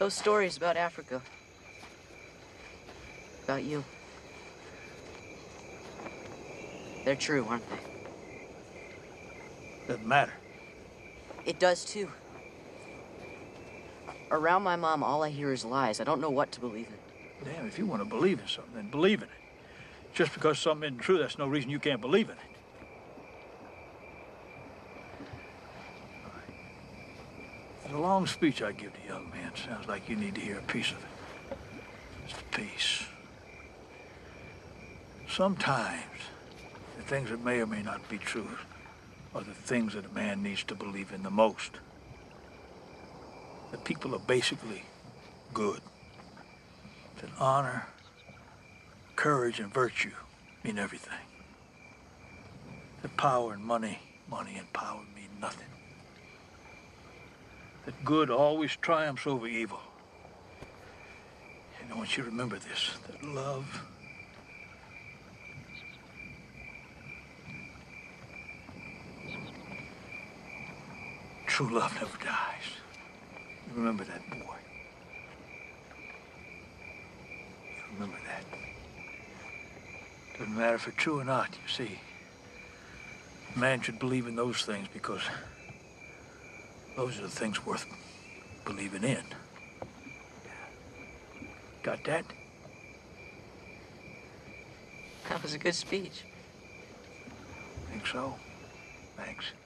Those stories about Africa. About you. They're true, aren't they? Doesn't matter. It does, too. Around my mom, all I hear is lies. I don't know what to believe in. Damn, if you want to believe in something, then believe in it. Just because something isn't true, that's no reason you can't believe in it. The long speech I give to young men sounds like you need to hear a piece of it. Just a piece. Sometimes, the things that may or may not be true are the things that a man needs to believe in the most. That people are basically good. That honor, courage, and virtue mean everything. That power and money and power mean nothing. That good always triumphs over evil. And I want you to remember this, that love true love never dies. You remember that, boy. You remember that. Doesn't matter if it's true or not, you see. A man should believe in those things because those are the things worth believing in. Got that? That was a good speech. Think so? Thanks.